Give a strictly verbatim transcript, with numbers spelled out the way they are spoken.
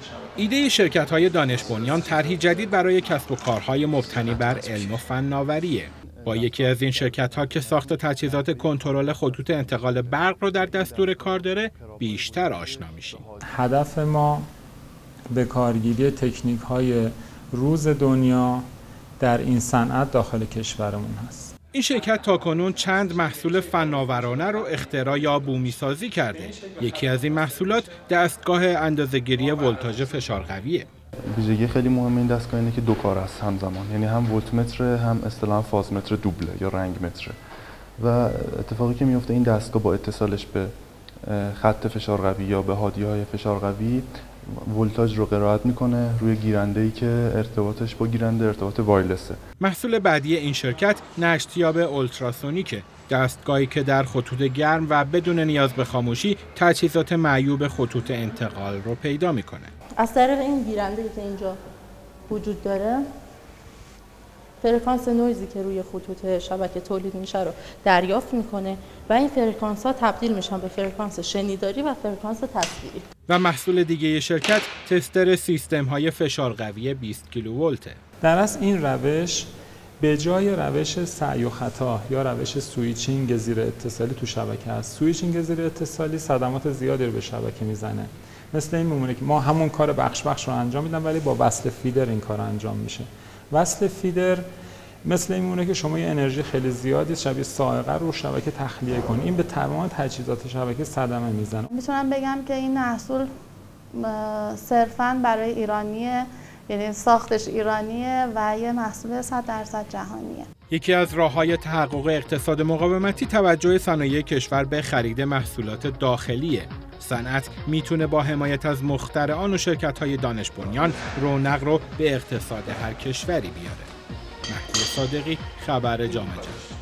ایده شرکت‌های دانش بنیان طرحی جدید برای کسب و کارهای مبتنی بر علم و فناوریه. با یکی از این شرکت‌ها که ساخت تجهیزات کنترل خطوط انتقال برق رو در دستور کار داره، بیشتر آشنا میشیم. هدف ما به کارگیری تکنیک‌های روز دنیا در این صنعت داخل کشورمون هست. این شرکت تاکنون چند محصول فناورانه رو اختراع یا بومی سازی کرده. یکی از این محصولات دستگاه اندازه‌گیری ولتاژ فشار قویه. ویژگی خیلی مهم این دستگاه اینه که دو کار است همزمان، یعنی هم ولتمتر هم اصطلاحاً فازمتر دوبله یا رنگ متر. و اتفاقی که میفته این دستگاه با اتصالش به خط فشار قوی یا به هادیه‌های فشار قوی ولتاژ رو قرائت میکنه روی گیرنده‌ای که ارتباطش با گیرنده ارتباط وایرلسه. محصول بعدی این شرکت نشتیاب اولتراسونیکه، دستگاهی که در خطوط گرم و بدون نیاز به خاموشی تجهیزات معیوب خطوط انتقال رو پیدا میکنه. از طریق این گیرنده‌ای که اینجا وجود داره، فرکانس نویزی که روی خطوط شبکه تولید میشه رو دریافت میکنه و این فرکانس ها تبدیل میشن به فرکانس شنیداری و فرکانس تصویری. و محصول دیگه شرکت تستر سیستم های فشار قوی بیست کیلوولته. در اصل این روش به جای روش سعی و خطا یا روش سویچینگ زیر اتصالی تو شبکه است. سویچینگ زیر اتصالی صدمات زیادی رو به شبکه میزنه. مثل این میمونه که ما همون کار بخش بخش رو انجام میدم ولی با وصل فیدر این کار انجام میشه. وصل فیدر مثل این میمونه که شما یه انرژی خیلی زیادی شبیه صاعقه رو شبکه تخلیه کنید. این به تمام تجهیزات شبکه صدمه میزنه. میتونم بگم که این محصول صرفاً برای ایرانیه، یعنی ساختش ایرانیه و یه محصول صد درصد جهانیه. یکی از راه‌های تحقق اقتصاد مقاومتی توجه صنایع کشور به خرید محصولات داخلیه. صنعت میتونه با حمایت از مخترعان و شرکت‌های دانش بنیان رونق رو به اقتصاد هر کشوری بیاره. مهدی صادقی، خبر جامعه.